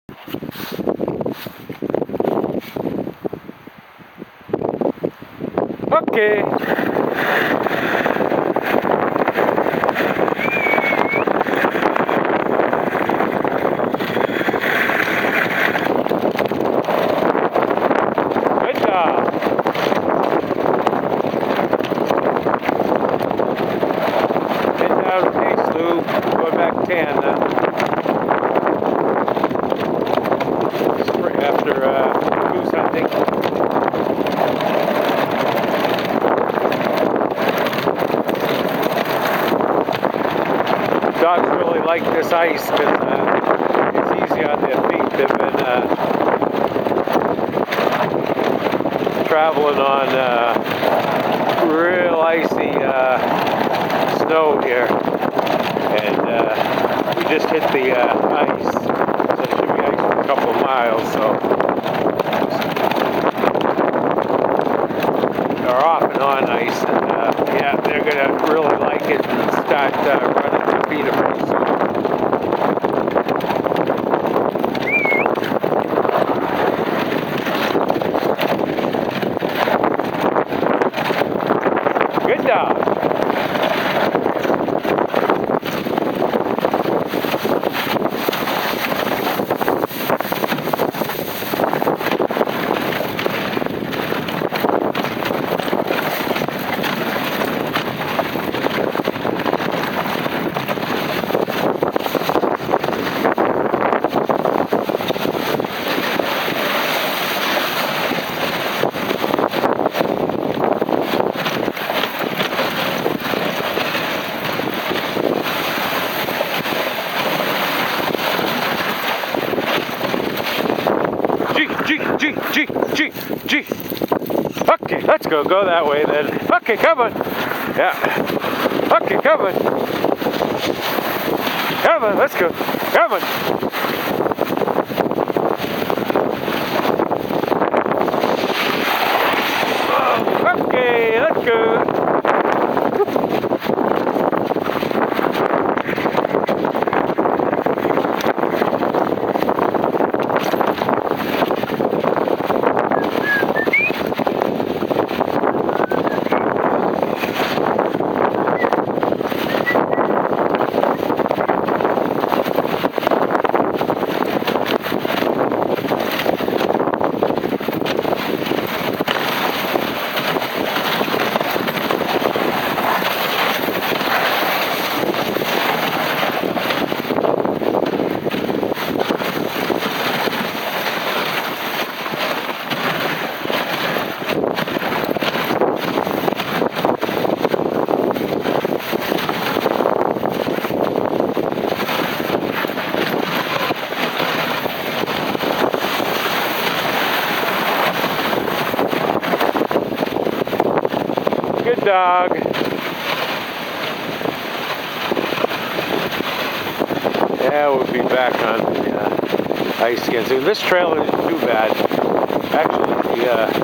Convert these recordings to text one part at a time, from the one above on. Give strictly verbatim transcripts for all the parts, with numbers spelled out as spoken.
Okay. Good job. Heading out of East Loop, going back to Tanana. After uh, goose hunting. Dogs really like this ice because uh, it's easy on their feet. They've been uh, traveling on uh, real icy uh, snow here, and uh, we just hit the uh, ice, so it should be ice for a couple of miles. So they're off and on ice, and uh, yeah, they're gonna really like it and start uh, running their feet pretty soon. Good dog. G, G, G, G, G. Okay, let's go. Go that way then. Okay, come on. Yeah. Okay, come on. Come on, let's go. Come on. Oh, okay, let's go. Good dog. Yeah, we'll be back on the uh, ice again soon. This trail isn't too bad. Actually, the uh,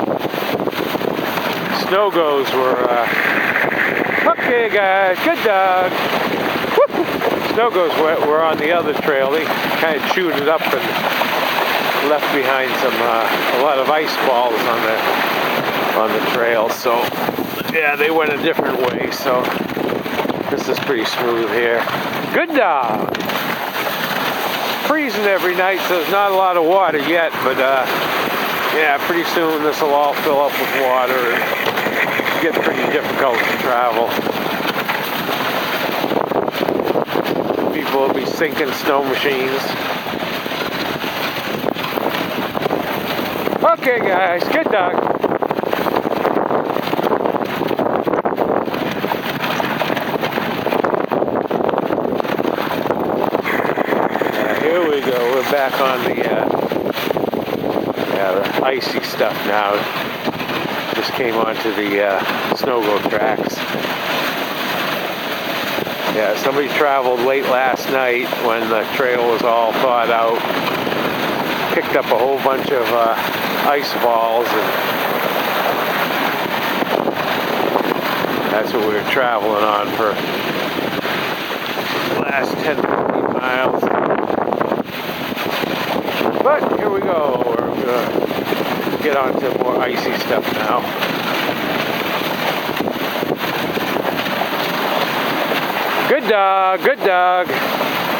snow goes were, uh, okay guys, good dog. Snow goes were, were on the other trail. They kind of chewed it up and left behind some, uh, a lot of ice balls on the, on the trail. So, yeah, they went a different way, so this is pretty smooth here. Good dog. Freezing every night, so there's not a lot of water yet, but uh, yeah, pretty soon this will all fill up with water and get pretty difficult to travel. People will be sinking snow machines. Okay, guys, good dog. Here we go, we're back on the, uh, yeah, the icy stuff now. Just came onto the uh, snow-go tracks. Yeah, somebody traveled late last night when the trail was all thawed out. Picked up a whole bunch of uh, ice balls, and that's what we were traveling on for the last ten, fifteen miles. But here we go. We're gonna get on to more icy stuff now. Good dog, good dog.